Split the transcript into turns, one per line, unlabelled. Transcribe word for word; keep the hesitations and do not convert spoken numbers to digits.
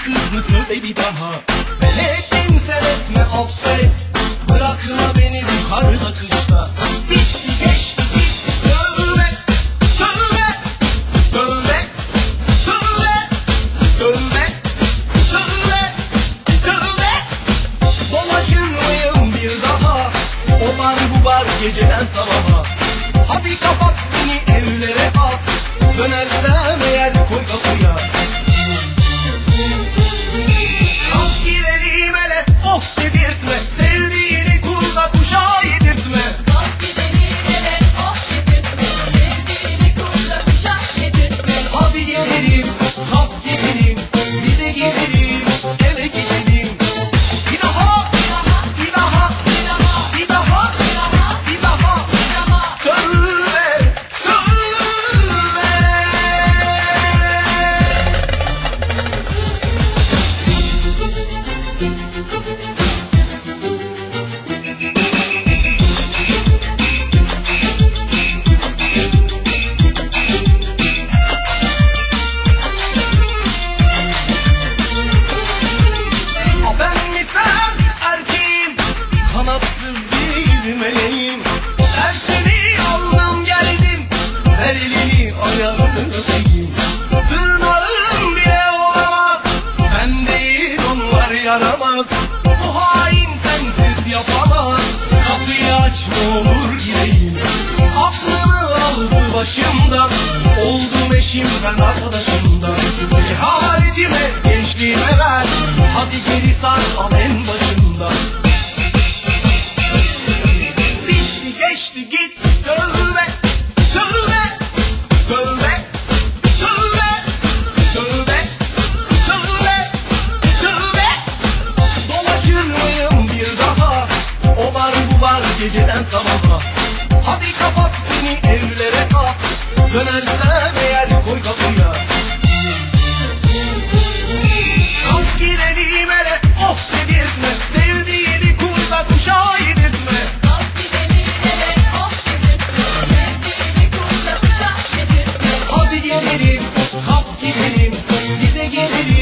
kız mı tövbe bir daha. Ben ettim sen etme affet, bırakma beni bu karda kışta. Bitti geçti gitti tövbe, tövbe, tövbe, tövbe, tövbe, tövbe, tövbe. Dolaşır mıyım bir daha, o bar bu bar geceden sabaha. Hadi kapat beni evlere at, dönersem eğer koy kapıya. Kalk gidelim hele, oh dedirtme, sevdiğini kurda kuşa yedirtme.
Kalk gidelim hele, oh dedirtme, sevdiğini kurda kuşa yedirtme.
Hadi gidelim, kalk gidelim, bize gidelim, eve gidelim. Bir daha, bir daha, bir daha, bir daha, bir daha. Tövbe, tövbe. A ben mi sert erkeğim, kanatsız bir meleğim. Ben seni aldım geldim, ver elini ayağını öpeyim. Tırnağım bile olamaz, ben değil onlar yaramaz. Bu hain sensiz yapamaz, kapıyı aç ne olur gireyim. Aklımı aldı başımdan, oldum eşimden arkadaşımdan. Cehaletime gençliğime ver, hadi geri sar al en başından. Bitti geçti gitti tövbe, tövbe, tövbe, tövbe, tövbe, tövbe, tövbe. Dolaşır mıyım bir daha, o bar bu bar geceden sabaha. Hadi kapat beni evlere at, dönersem eğer koy kapıya. Kalk gidelim hele, oh dedirtme, sevdiğini kurda kuşa yedirtme.
Kalk gidelim hele, oh dedirtme, sevdiğini kurda kuşa yedirtme.
Hadi gidelim, kalk gidelim, bize gelelim.